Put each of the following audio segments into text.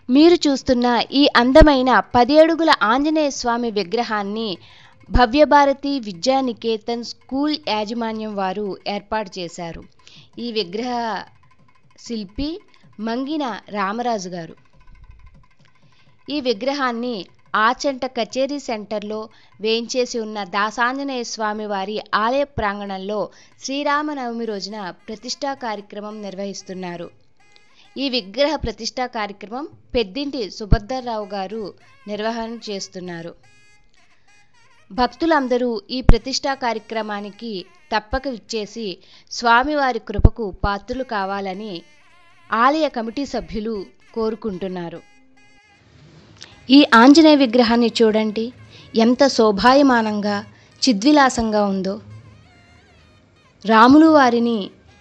మీరు చూస్తున్న ఈ అందమైన 10 అడుగుల ఆంజనేయ స్వామి విగ్రహాన్ని భవ్యభారతి విద్యానికేతన్ స్కూల్ యాజమాన్యం వారు ఏర్పాటు చేశారు. ఈ విగ్రహ శిల్పి మంగిన రామరాజు గారు. ఈ విగ్రహాన్ని ఆచంట కచేరీ సెంటర్లో వేయించేసి ఉన్న దాసాంజనేయ స్వామి వారి ఆలయ ప్రాంగణంలో శ్రీరామనవమి రోజున ప్రతిష్టా కార్యక్రమం నిర్వహిస్తున్నారు. ఈ విగ్రహ ప్రతిష్టా కార్యక్రమం పెద్దింటి సుభద్రరావు గారు నిర్వహణ చేస్తున్నారు. భక్తులందరూ ఈ ప్రతిష్టా కార్యక్రమానికి తప్పక విచ్చేసి స్వామివారి కృపకు పాత్రులు కావాలని ఆలయ కమిటీ సభ్యులు కోరుకుంటున్నారు. ఈ ఆంజనేయ విగ్రహాన్ని చూడండి, ఎంత శోభాయమానంగా చిద్విలాసంగా ఉందో. రాములు వారిని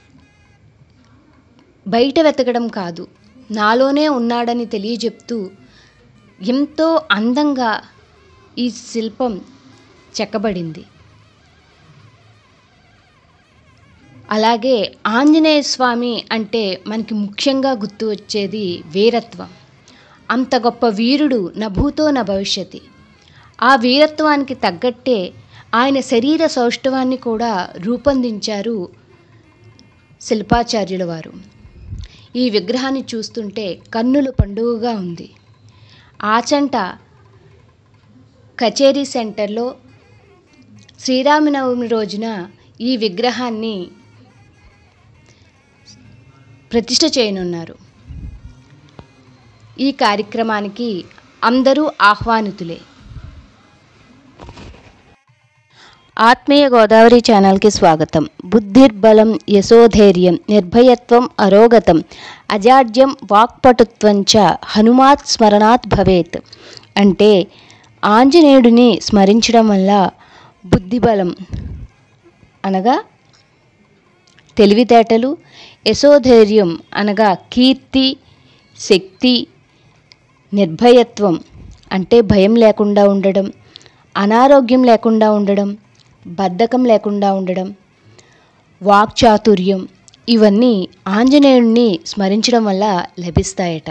బయట వెతకడం కాదు, నాలోనే ఉన్నాడని తెలియజెప్తూ ఎంతో అందంగా ఈ శిల్పం చెక్కబడింది. అలాగే ఆంజనేయ స్వామి అంటే మనకి ముఖ్యంగా గుర్తు వచ్చేది వీరత్వం. అంత గొప్ప వీరుడు నభూతో న భవిష్యతి. ఆ వీరత్వానికి తగ్గట్టే ఆయన శరీర సౌష్ఠవాన్ని కూడా రూపొందించారు శిల్పాచార్యుల వారు. ఈ విగ్రహాన్ని చూస్తుంటే కన్నుల పండుగగా ఉంది. ఆచంట కచేరీ సెంటర్లో శ్రీరామనవమి రోజున ఈ విగ్రహాన్ని ప్రతిష్ఠ చేయనున్నారు. ఈ కార్యక్రమానికి అందరూ ఆహ్వానితులే. ఆత్మీయ గోదావరి ఛానల్కి స్వాగతం. బుద్ధిర్బలం యశోధైర్యం నిర్భయత్వం అరోగతం అజాడ్యం వాక్పటుత్వంచ హనుమాత్ స్మరణాత్ భవేత్. అంటే ఆంజనేయుడిని స్మరించడం వల్ల బుద్ధిబలం అనగా తెలివితేటలు, యశోధైర్యం అనగా కీర్తి, శక్తి, నిర్భయత్వం అంటే భయం లేకుండా ఉండడం, అనారోగ్యం లేకుండా ఉండడం, బద్ధకం లేకుండా ఉండడం, వాక్చాతుర్యం, ఇవన్నీ ఆంజనేయుడిని స్మరించడం వల్ల లభిస్తాయట.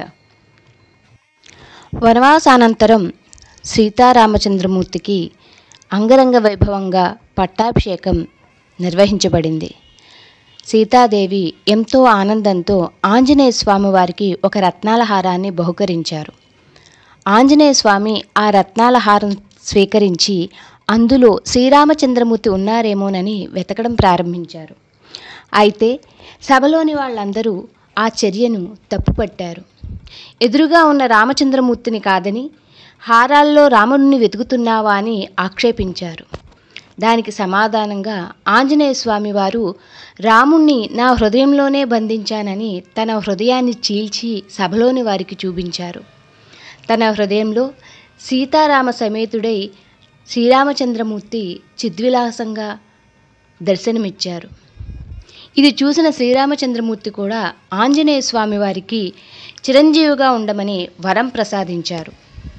వనవాసానంతరం సీతారామచంద్రమూర్తికి అంగరంగ వైభవంగా పట్టాభిషేకం నిర్వహించబడింది. సీతాదేవి ఎంతో ఆనందంతో ఆంజనేయ స్వామి వారికి ఒక రత్నాల హారాన్ని బహుకరించారు. ఆంజనేయ స్వామి ఆ రత్నాల హారం స్వీకరించి అందులో శ్రీరామచంద్రమూర్తి ఉన్నారేమోనని వెతకడం ప్రారంభించారు. అయితే సభలోని వాళ్ళందరూ ఆ చర్యను తప్పుపట్టారు. ఎదురుగా ఉన్న రామచంద్రమూర్తిని కాదని హారాల్లో రాముడిని వెతుకుతున్నావా అని ఆక్షేపించారు. దానికి సమాధానంగా ఆంజనేయ స్వామి వారు రాముణ్ణి నా హృదయంలోనే బంధించానని తన హృదయాన్ని చీల్చి సభలోని వారికి చూపించారు. తన హృదయంలో సీతారామ సమేతుడై శ్రీరామచంద్రమూర్తి చిద్విలాసంగా దర్శనమిచ్చారు. ఇది చూసిన శ్రీరామచంద్రమూర్తి కూడా ఆంజనేయ స్వామి వారికి చిరంజీవిగా ఉండమని వరం ప్రసాదించారు.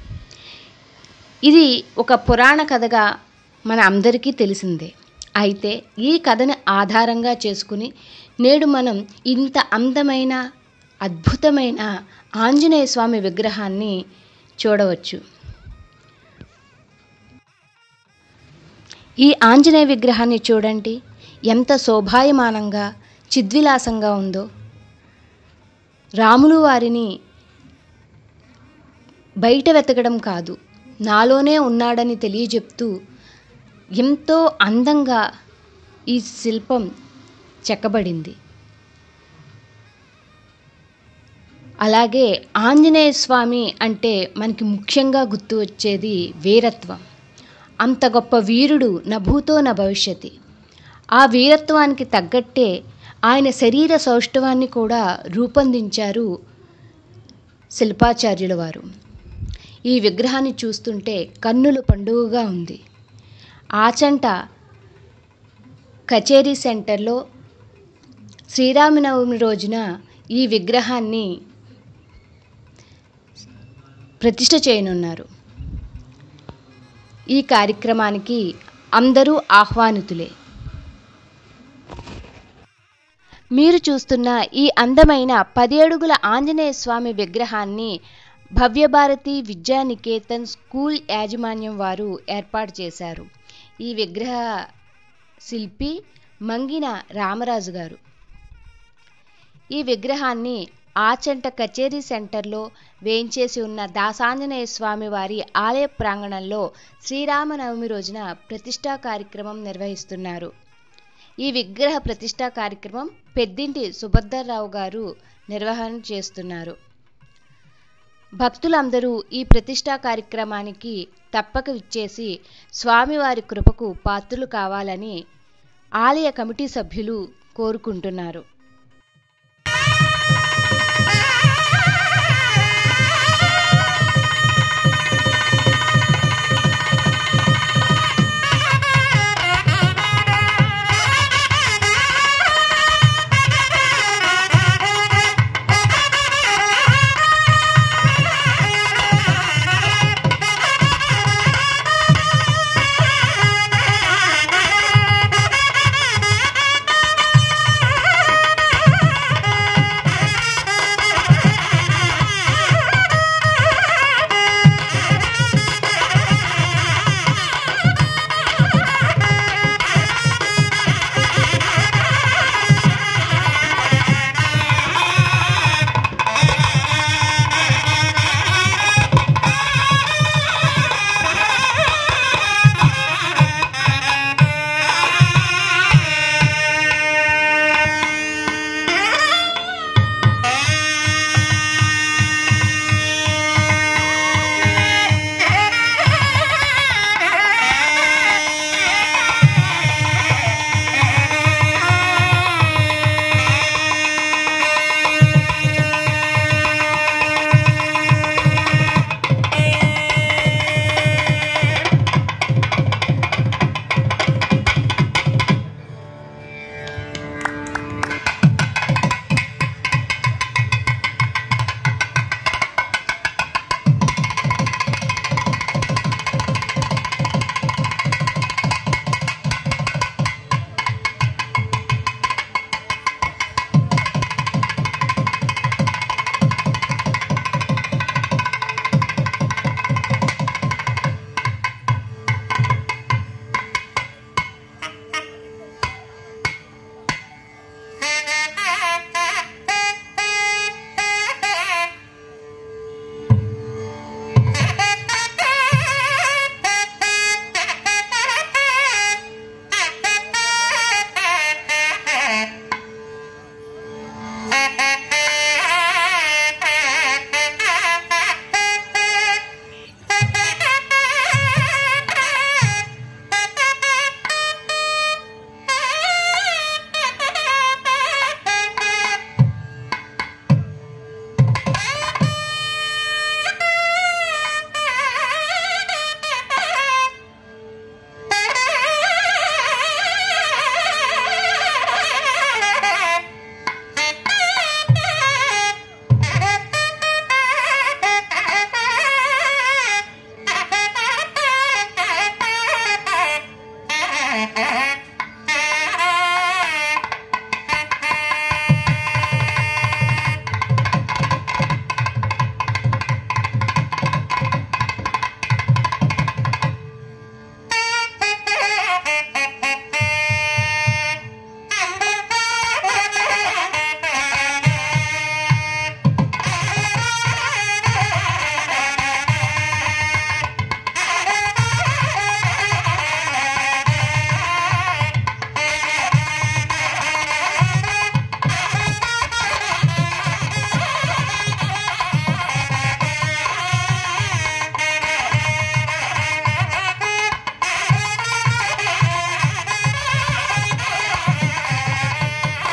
ఇది ఒక పురాణ కథగా మన అందరికీ తెలిసిందే. అయితే ఈ కథను ఆధారంగా చేసుకుని నేడు మనం ఇంత అందమైన అద్భుతమైన ఆంజనేయ స్వామి విగ్రహాన్ని చూడవచ్చు. ఈ ఆంజనేయ విగ్రహాన్ని చూడండి, ఎంత శోభాయమానంగా చిద్విలాసంగా ఉందో. రాములు వారిని బయట వెతకడం కాదు, నాలోనే ఉన్నాడని తెలియజెప్తూ ఎంతో అందంగా ఈ శిల్పం చెక్కబడింది. అలాగే ఆంజనేయ స్వామి అంటే మనకి ముఖ్యంగా గుర్తు వచ్చేది వీరత్వం. అంత గొప్ప వీరుడు నభూతో న భవిష్యతి. ఆ వీరత్వానికి తగ్గట్టే ఆయన శరీర సౌష్ఠవాన్ని కూడా రూపొందించారు శిల్పాచార్యుల వారు. ఈ విగ్రహాన్ని చూస్తుంటే కన్నుల పండుగగా ఉంది. ఆచంట కచేరీ సెంటర్లో శ్రీరామనవమి రోజున ఈ విగ్రహాన్ని ప్రతిష్ఠ చేయనున్నారు. ఈ కార్యక్రమానికి అందరూ ఆహ్వానితులే. మీరు చూస్తున్న ఈ అందమైన 10 అడుగుల ఆంజనేయ స్వామి విగ్రహాన్ని భవ్యభారతి విద్యానికేతన్ స్కూల్ యాజమాన్యం వారు ఏర్పాటు చేశారు. ఈ విగ్రహ శిల్పి మంగిన రామరాజు గారు. ఈ విగ్రహాన్ని ఆచంట కచేరీ సెంటర్లో వేయించేసి ఉన్న దాసాంజనేయ స్వామి వారి ఆలయ ప్రాంగణంలో శ్రీరామనవమి రోజున ప్రతిష్టా కార్యక్రమం నిర్వహిస్తున్నారు. ఈ విగ్రహ ప్రతిష్టా కార్యక్రమం పెద్దింటి సుభద్రరావు గారు నిర్వహణ చేస్తున్నారు. భక్తులందరూ ఈ ప్రతిష్టా కార్యక్రమానికి తప్పక విచ్చేసి స్వామివారి కృపకు పాత్రులు కావాలని ఆలయ కమిటీ సభ్యులు కోరుకుంటున్నారు.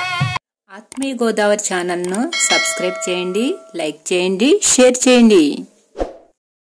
ఆత్మీయ గోదావరి ఛానల్ను సబ్స్క్రైబ్ చేయండి, లైక్ చేయండి, షేర్ చేయండి.